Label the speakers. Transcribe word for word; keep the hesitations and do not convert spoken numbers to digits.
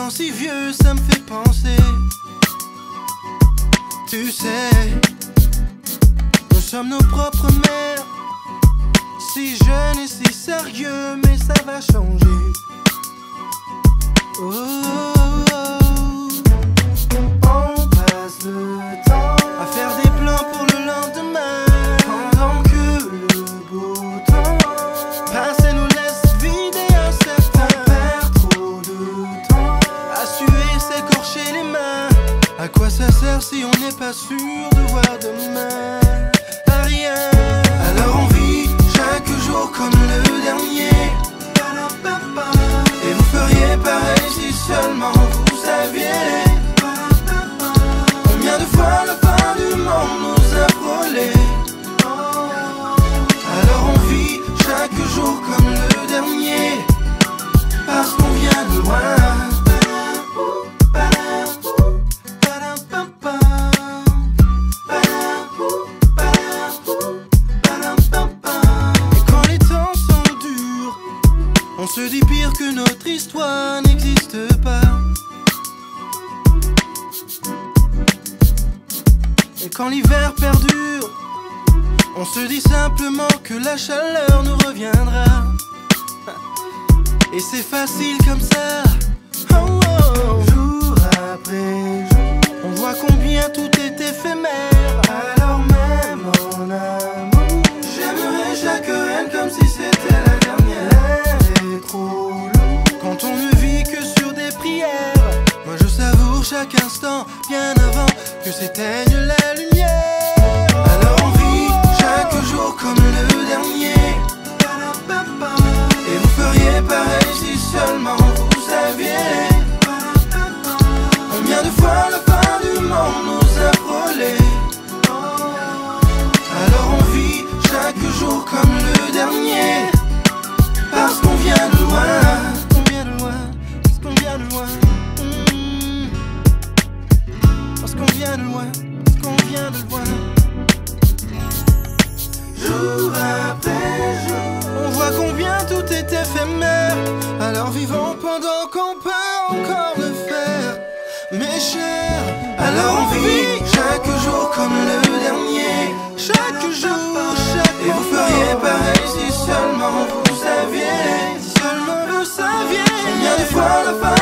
Speaker 1: temps si vieux, ça me fait penser. Tu sais, nous sommes nos propres mères. Si jeune et si sérieux, mais ça va changer. Oh, oh, oh. On passe le temps à faire des plans pour le lendemain, pendant que le beau temps passe et nous laisse vides et incertains. On perd trop de temps à suer, s'écorcher les mains. À quoi ça sert si on n'est pas sûr de voir demain? À rien. Alors on vit chaque jour comme le dernier. Et vous feriez pareil si seulement vous saviez combien de fois la fin du monde nous a frôlés. Alors on vit chaque jour comme le dernier, parce qu'on vient de loin. On se dit pire que notre histoire n'existe pas. Et quand l'hiver perdure, on se dit simplement que la chaleur nous reviendra. Et c'est facile comme ça. Oh, oh. Jour après jour, on voit combien tout est éphémère. Alors même en amour, j'aimerais chaque reine comme si c'était la dernière. Trop long quand on ne vit que sur des prières. Moi je savoure chaque instant bien avant que s'éteigne la lumière. Alors on vit chaque jour comme le dernier. Et vous feriez pareil si seulement vous saviez combien de fois la fin du monde nous a frôlés. Alors on vit chaque jour comme le dernier, parce qu'on vient de loin, on vient de loin, parce qu'on vient de loin, mmh. Parce qu'on vient de loin, parce qu'on vient de loin. Jour après jour, on voit combien tout est éphémère. Alors vivons pendant qu'on peut encore le faire, mes chers. Alors on vit chaque jour comme le dernier, chaque jour, chaque jour. Et vous feriez pareil si seulement vous saviez, si seulement vous saviez combien de fois la fin